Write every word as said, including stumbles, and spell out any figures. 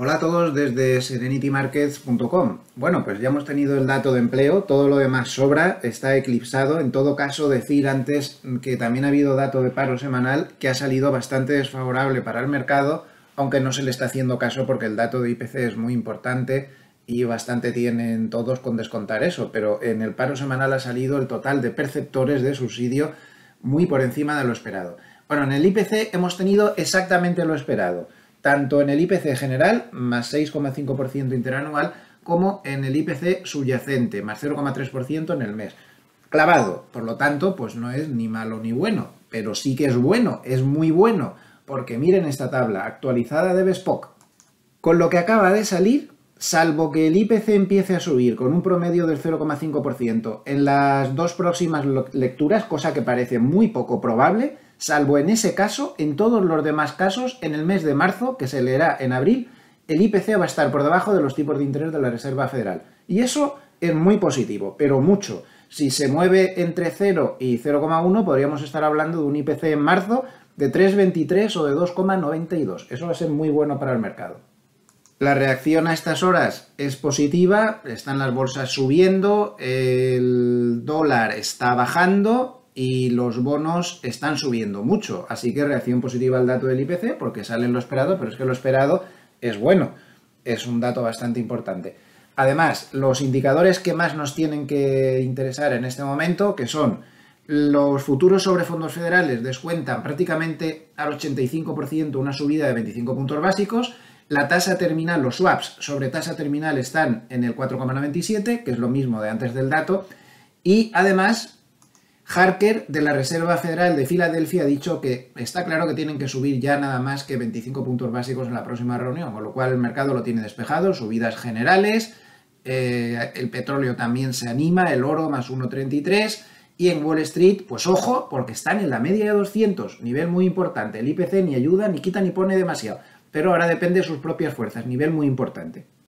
Hola a todos desde serenity markets punto com. Bueno, pues ya hemos tenido el dato de empleo, todo lo demás sobra, está eclipsado. En todo caso, decir antes que también ha habido dato de paro semanal que ha salido bastante desfavorable para el mercado, aunque no se le está haciendo caso porque el dato de I P C es muy importante y bastante tienen todos con descontar eso, pero en el paro semanal ha salido el total de perceptores de subsidio muy por encima de lo esperado. Bueno, en el I P C hemos tenido exactamente lo esperado, tanto en el I P C general, más seis coma cinco por ciento interanual, como en el I P C subyacente, más cero coma tres por ciento en el mes. Clavado, por lo tanto, pues no es ni malo ni bueno, pero sí que es bueno, es muy bueno, porque miren esta tabla actualizada de Bespoke. Con lo que acaba de salir, salvo que el I P C empiece a subir con un promedio del cero coma cinco por ciento en las dos próximas lecturas, cosa que parece muy poco probable, salvo en ese caso, en todos los demás casos, en el mes de marzo, que se leerá en abril, el I P C va a estar por debajo de los tipos de interés de la Reserva Federal. Y eso es muy positivo, pero mucho. Si se mueve entre cero y cero coma uno, podríamos estar hablando de un I P C en marzo de tres coma veintitrés o de dos coma noventa y dos. Eso va a ser muy bueno para el mercado. La reacción a estas horas es positiva, están las bolsas subiendo, el dólar está bajando y los bonos están subiendo mucho, así que reacción positiva al dato del I P C porque sale lo esperado, pero es que lo esperado es bueno, es un dato bastante importante. Además, los indicadores que más nos tienen que interesar en este momento, que son los futuros sobre fondos federales, descuentan prácticamente al ochenta y cinco por ciento una subida de veinticinco puntos básicos, la tasa terminal, los swaps sobre tasa terminal están en el cuatro coma noventa y siete, que es lo mismo de antes del dato, y además Harker de la Reserva Federal de Filadelfia ha dicho que está claro que tienen que subir ya nada más que veinticinco puntos básicos en la próxima reunión, con lo cual el mercado lo tiene despejado, subidas generales, eh, el petróleo también se anima, el oro más uno coma treinta y tres, y en Wall Street, pues ojo, porque están en la media de doscientos, nivel muy importante, el I P C ni ayuda, ni quita, ni pone demasiado, pero ahora depende de sus propias fuerzas, nivel muy importante.